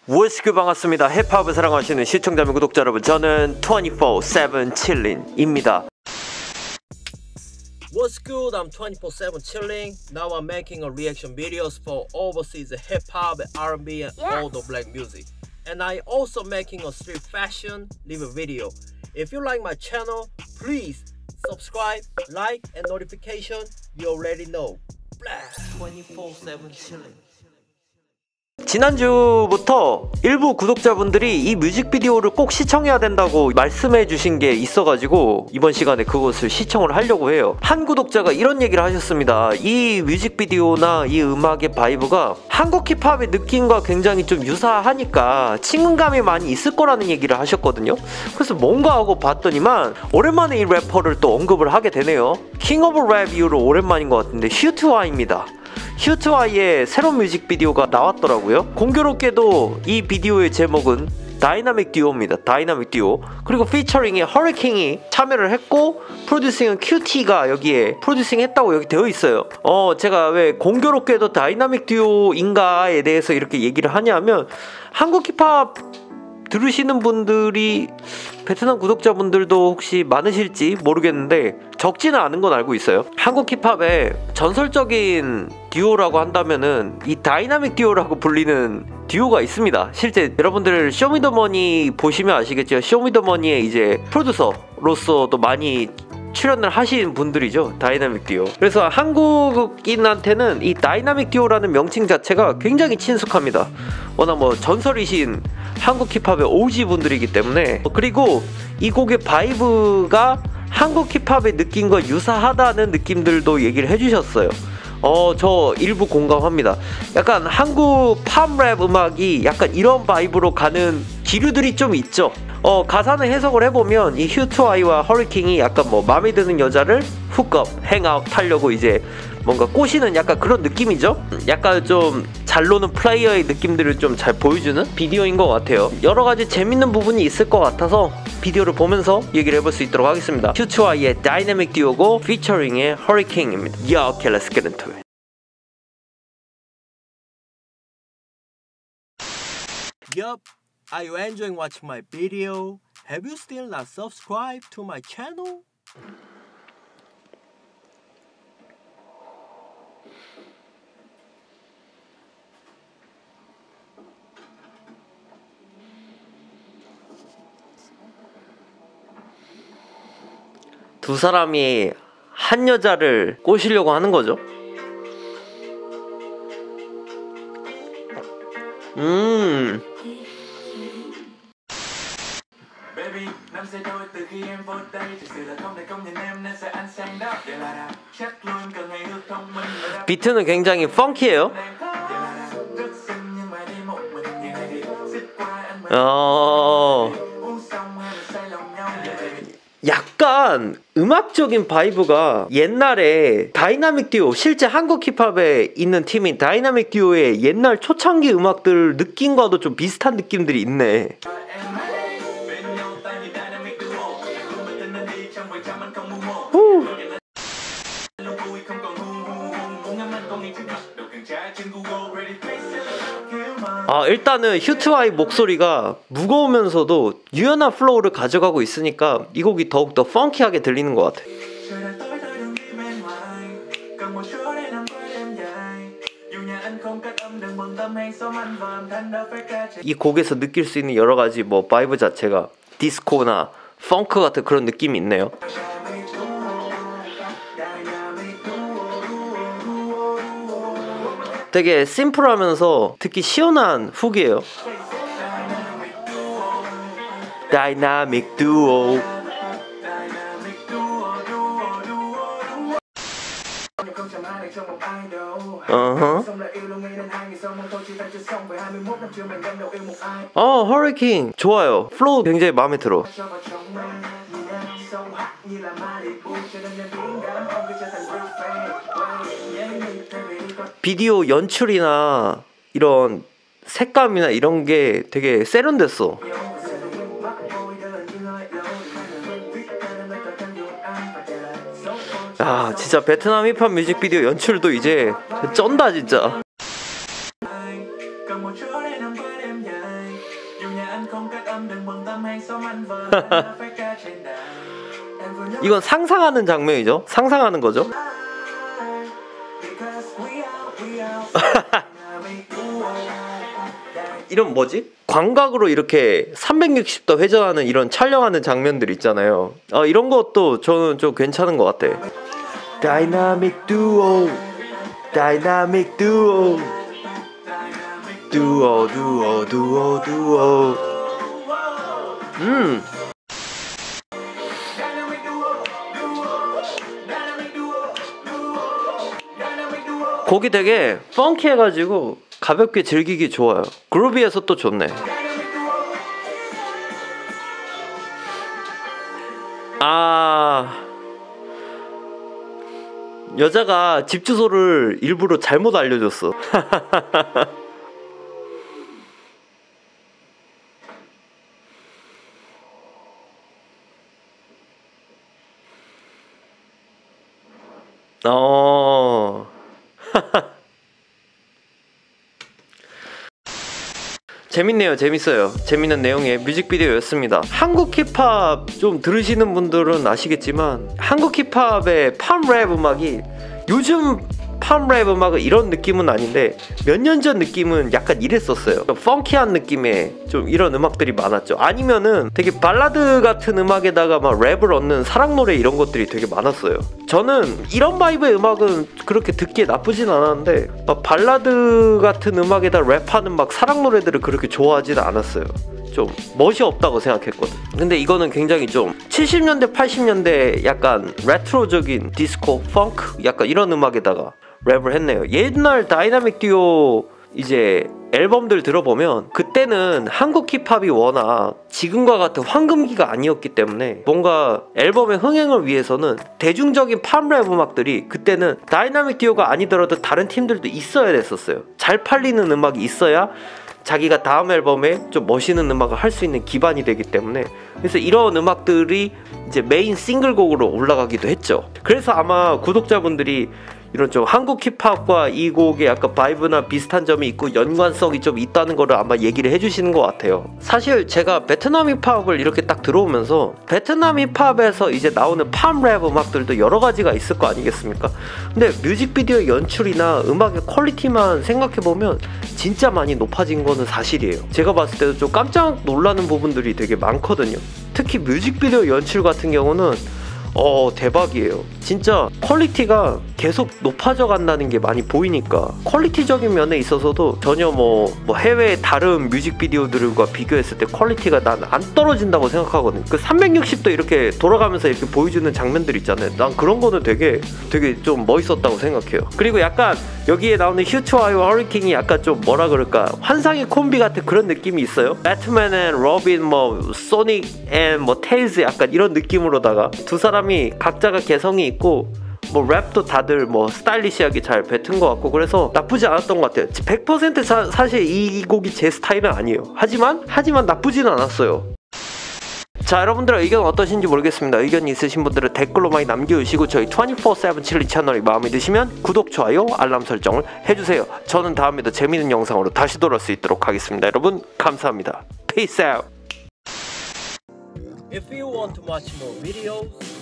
무엇이그 반갑습니다. 힙합을 사랑하시는 시청자 및 구독자 여러분, 저는 24/7 chilling입니다. What's good? I'm 24/7 chilling. Now I'm making a reaction videos for overseas hip hop, R&B, and all the black music. And I also making a street fashion review video. If you like my channel, please subscribe, like, and notification. You already know. 24/7 chilling. 지난주부터 일부 구독자분들이 이 뮤직비디오를 꼭 시청해야 된다고 말씀해 주신 게 있어가지고 이번 시간에 그것을 시청을 하려고 해요. 한 구독자가 이런 얘기를 하셨습니다. 이 뮤직비디오나 이 음악의 바이브가 한국 힙합의 느낌과 굉장히 좀 유사하니까 친근감이 많이 있을 거라는 얘기를 하셨거든요. 그래서 뭔가 하고 봤더니만 오랜만에 이 래퍼를 또 언급을 하게 되네요. 킹 오브 랩 이후로 오랜만인 것 같은데 휴트와입니다. 휴트와이의 새로운 뮤직비디오가 나왔더라고요. 공교롭게도 이 비디오의 제목은 다이나믹 듀오입니다. 다이나믹 듀오. 그리고 피처링에 허리케인이 참여를 했고 프로듀싱은 큐티가 여기에 프로듀싱 했다고 여기 되어 있어요. 제가 왜 공교롭게도 다이나믹 듀오인가에 대해서 이렇게 얘기를 하냐면 한국 힙합 들으시는 분들이 베트남 구독자분들도 혹시 많으실지 모르겠는데 적지는 않은 건 알고 있어요. 한국 힙합의 전설적인 듀오라고 한다면은 이 다이나믹 듀오라고 불리는 듀오가 있습니다. 실제 여러분들 쇼미더머니 보시면 아시겠죠. 쇼미더머니의 이제 프로듀서로서도 많이 출연을 하신 분들이죠. 다이나믹 듀오. 그래서 한국인한테는 이 다이나믹 듀오라는 명칭 자체가 굉장히 친숙합니다. 워낙 뭐 전설이신 한국 힙합의 OG 분들이기 때문에. 그리고 이 곡의 바이브가 한국 힙합의 느낌과 유사하다는 느낌들도 얘기를 해주셨어요. 저 일부 공감합니다. 약간 한국 팝랩 음악이 약간 이런 바이브로 가는 기류들이 좀 있죠. 가사는 해석을 해보면 이 휴트와이와 허리케인이 약간 뭐 마음에 드는 여자를 훅업, 행아웃 하려고 이제 뭔가 꼬시는 약간 그런 느낌이죠. 약간 좀 잘 노는 플레이어의 느낌들을 좀 잘 보여주는 비디오인 것 같아요. 여러가지 재밌는 부분이 있을 것 같아서 비디오를 보면서 얘기를 해볼 수 있도록 하겠습니다. 휴트와이의 다이나믹 듀오고 피처링의 허리케인입니다. Okay, let's get into it. Yup. Are you enjoying watching my video? Have you still not subscribed to my channel? 두 사람이 한 여자를 꼬시려고 하는 거죠. 비트는 굉장히 펑키해요. 약간 음악적인 바이브가 옛날에 다이나믹 듀오, 실제 한국 힙합에 있는 팀인 다이나믹 듀오의 옛날 초창기 음악들 느낌과도 좀 비슷한 느낌들이 있네. 일단은 휴트와이 목소리가 무거우면서도 유연한 플로우를 가져가고 있으니까 이 곡이 더욱더 펑키하게 들리는 것 같아. 이 곡에서 느낄 수 있는 여러가지 뭐 바이브 자체가 디스코나 펑크 같은 그런 느낌이 있네요. 되게 심플하면서 듣기 시원한 훅이에요. 다이나믹 듀오. 허리케인 좋아요. 플로우 굉장히 마음에 들어. 비디오 연출이나 이런 색감이나 이런 게 되게 세련됐어. 진짜 베트남 힙합 뮤직비디오 연출도 이제 쩐다 진짜. 이건 상상하는 장면이죠. 상상하는 거죠. 이런 뭐지? 광각으로 이렇게 360도 회전하는 이런 촬영하는 장면들 있잖아요. 이런 것도 저는 좀 괜찮은 것 같아. 다이나믹 듀오, 다이나믹 듀오, 듀오, 듀오, 듀오, 듀오. 곡이 되게 펑키해가지고 가볍게 즐기기 좋아요. 그루비해서 또 좋네. 여자가 집 주소를 일부러 잘못 알려줬어. 재밌네요. 재밌어요. 재밌는 내용의 뮤직비디오였습니다. 한국 힙합 좀 들으시는 분들은 아시겠지만 한국 힙합의 팝랩 음악이 요즘 팝랩 음악은 이런 느낌은 아닌데 몇 년 전 느낌은 약간 이랬었어요. 펑키한 느낌의 좀 이런 음악들이 많았죠. 아니면은 되게 발라드 같은 음악에다가 막 랩을 얻는 사랑 노래 이런 것들이 되게 많았어요. 저는 이런 바이브의 음악은 그렇게 듣기에 나쁘진 않았는데 막 발라드 같은 음악에다 랩하는 막 사랑 노래들을 그렇게 좋아하지는 않았어요. 좀 멋이 없다고 생각했거든. 근데 이거는 굉장히 좀 70년대 80년대 약간 레트로적인 디스코, 펑크 약간 이런 음악에다가 랩을 했네요. 옛날 다이나믹 듀오 이제 앨범들 들어보면 그때는 한국 힙합이 워낙 지금과 같은 황금기가 아니었기 때문에 뭔가 앨범의 흥행을 위해서는 대중적인 팝랩 음악들이 그때는 다이나믹 듀오가 아니더라도 다른 팀들도 있어야 됐었어요. 잘 팔리는 음악이 있어야 자기가 다음 앨범에 좀 멋있는 음악을 할 수 있는 기반이 되기 때문에 그래서 이런 음악들이 이제 메인 싱글곡으로 올라가기도 했죠. 그래서 아마 구독자분들이 이런 좀 한국 힙합과 이 곡의 약간 바이브나 비슷한 점이 있고 연관성이 좀 있다는 거를 아마 얘기를 해주시는 것 같아요. 사실 제가 베트남 힙합을 이렇게 딱 들어오면서 베트남 힙합에서 이제 나오는 팝랩 음악들도 여러 가지가 있을 거 아니겠습니까? 근데 뮤직비디오 연출이나 음악의 퀄리티만 생각해보면 진짜 많이 높아진 거는 사실이에요. 제가 봤을 때도 좀 깜짝 놀라는 부분들이 되게 많거든요. 특히 뮤직비디오 연출 같은 경우는 대박이에요. 진짜 퀄리티가 계속 높아져 간다는 게 많이 보이니까 퀄리티적인 면에 있어서도 전혀 뭐 해외 다른 뮤직비디오들과 비교했을 때 퀄리티가 난 안 떨어진다고 생각하거든. 그 360도 이렇게 돌아가면서 이렇게 보여주는 장면들 있잖아요. 난 그런 거는 되게 좀 멋있었다고 생각해요. 그리고 약간 여기에 나오는 휴트와이와 허리케인이 약간 좀 뭐라 그럴까 환상의 콤비 같은 그런 느낌이 있어요. 배트맨 앤 로빈 소닉 앤 테일즈 약간 이런 느낌으로다가 두 사람이 각자가 개성이 있고 랩도 다들 스타일리시하게 잘 뱉은 것 같고 그래서 나쁘지 않았던 것 같아요. 100% 사실 이 곡이 제 스타일은 아니에요. 하지만 나쁘진 않았어요. 자, 여러분들의 의견 어떠신지 모르겠습니다. 의견이 있으신 분들은 댓글로 많이 남겨주시고 저희 24/7 칠리 채널이 마음에 드시면 구독, 좋아요, 알람 설정을 해주세요. 저는 다음에도 재밌는 영상으로 다시 돌아올 수 있도록 하겠습니다. 여러분 감사합니다. Peace out. If you want to watch more videos